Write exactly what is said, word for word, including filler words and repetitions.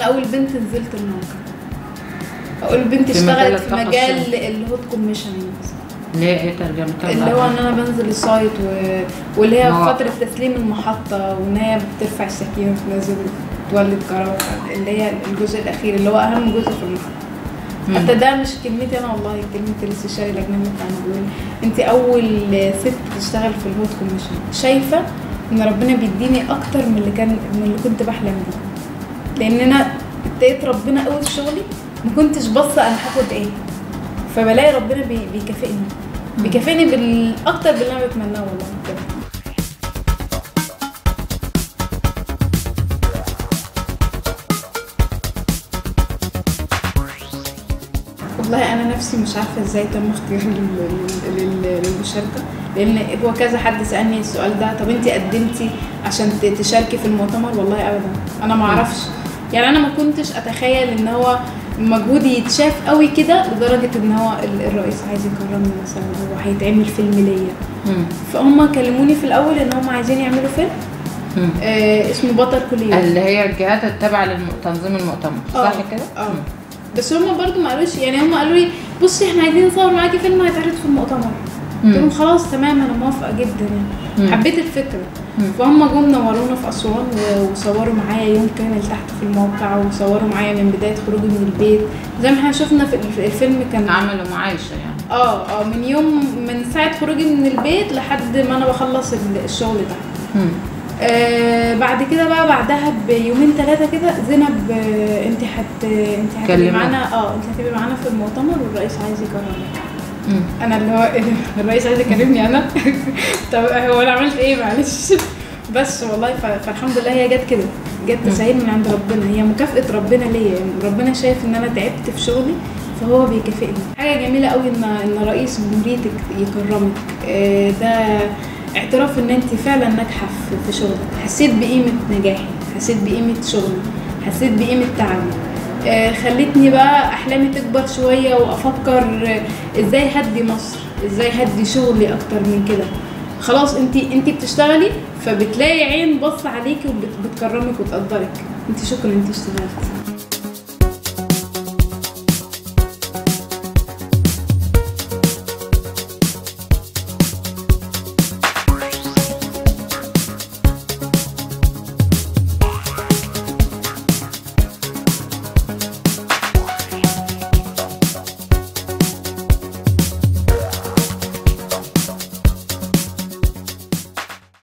اول بنت نزلت الموقع، اول بنت اشتغلت في مجال الهوت كوميشننج اللي هي ايه ترجمتها؟ اللي هو ان انا بنزل السايت و... واللي هي فتره تسليم المحطه، وان هي بترفع السكينه وتنزل تولد كهرباء، اللي هي الجزء الاخير اللي هو اهم جزء في المحطه. حتى ده مش كلمتي انا والله، كلمه الاستشاري الاجنبي بتاعنا بيقول انت اول ست تشتغل في الهوت كوميشن. شايفه ان ربنا بيديني اكتر من اللي كان من اللي كنت بحلم بيه، لان انا اتقيت ربنا قوي في شغلي، ما كنتش باصه انا هاخد ايه، فبلاقي ربنا بي... بيكافئني بيكافئني بالاكتر باللي انا بتمناه والله بجد. والله انا نفسي مش عارفه ازاي تم اختياري للمشاركه، لان هو كذا حد سالني السؤال ده، طب انت قدمتي عشان تشاركي في المؤتمر؟ والله ابدا، انا ما اعرفش، يعني انا ما كنتش اتخيل ان هو مجهودي يتشاف قوي كده لدرجه ان هو الرئيس عايز يكرمني مثلا، هو هيتعمل فيلم ليا. فهم كلموني في الاول ان هم عايزين يعملوا فيلم آه اسمه بطل كل يوم، اللي هي الجهات التابعه لتنظيم المؤتمر، صح كده؟ اه بس هم برضو ما قالوش، يعني هم قالوا لي بصي احنا عايزين نصور معاكي فيلم هيتعرض في المؤتمر. قلت لهم خلاص تمام انا موافقه جدا يعني. مم. حبيت الفكره. مم. فهم جم نورونا في اسوان وصوروا معايا يوم كامل تحت في الموقع، وصوروا معايا من بدايه خروجي من البيت زي ما احنا شفنا في الفيلم. كان عملوا معايشه يعني اه اه من يوم من ساعه خروجي من البيت لحد ما انا بخلص الشغل تحت. آه بعد كده بقى بعدها بيومين ثلاثه كده زينب آه انت هت انت هتبقي معانا اه انت هتبقي معانا في المؤتمر والرئيس عايز يكرمك. انا اللي هو الرئيس عايز يكرمني انا طب هو انا عملت ايه معلش بس والله. فالحمد لله هي جت كده، جت تسهيل من عند ربنا، هي مكافاه ربنا ليا، يعني ربنا شايف ان انا تعبت في شغلي فهو بيكافئني. حاجه جميله قوي ان ان رئيس جمهوريتك يكرمك، آه ده اعتراف ان انت فعلا ناجحه في شغلك. حسيت بقيمه نجاحي، حسيت بقيمه شغلي، حسيت بقيمه تعبي. آه خلتني بقى احلامي تكبر شويه وافكر ازاي هدي مصر، ازاي هدي شغلي اكتر من كده. خلاص انت انت بتشتغلي فبتلاقي عين بص عليكي وبتكرمك وتقدرك، انت شكرا انت اشتغلتي.